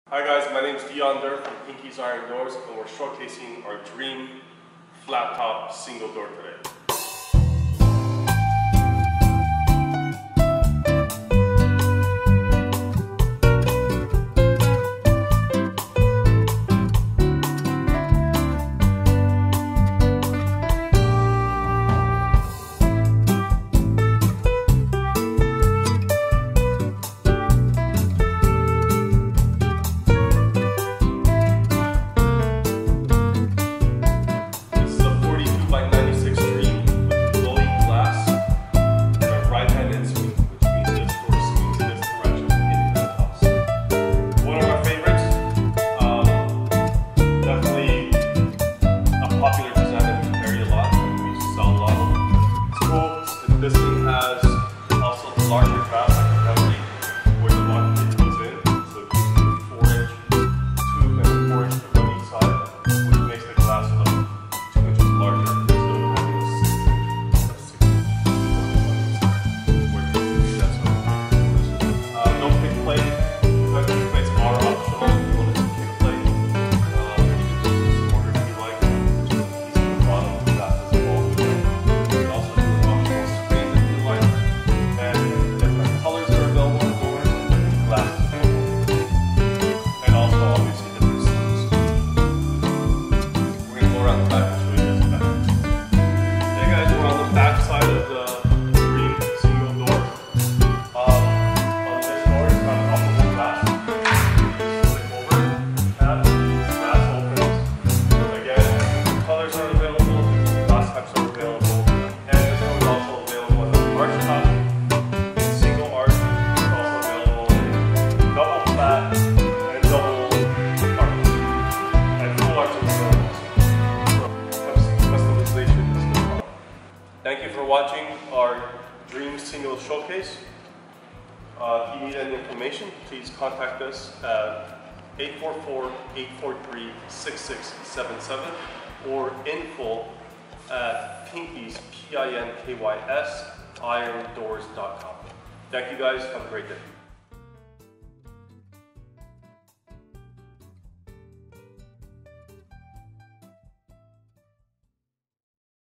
Hi guys, my name is Dion from Pinky's Iron Doors, and we're showcasing our dream flat top single door today. This thing has also the larger glass cavity where the mountain goes in, so it gives you a 4-inch tube and a 4-inch tube on each side, which makes the glass look 2 inches larger instead of having a 6-inch where you can see that stuff. No kick plate. Kick plates are optional. If you want to do kick plate, you can do this order if you like. Just a piece of the bottom of the glass is involved with it. You can also do an optional screen if you like, and different colors are available in the door, different glasses available, and also obviously different sleeves. We're going to go around the back and show you guys the back. Hey guys, we're on the back side of the dream single door. On this door, it's got an optical glass. Flip over, tab, glass opens. Again, colors are available, glass types are available, and this one is also available as an arch top, single arch is also available, double flat, and double arch, and full arch is available. Customization is no problem. Thank you for watching our Dream Single Showcase. If you need any information, please contact us at 844-843-6677 or info@pinky's, P-I-N-K-Y-S, irondoors.com. Thank you guys. Have a great day.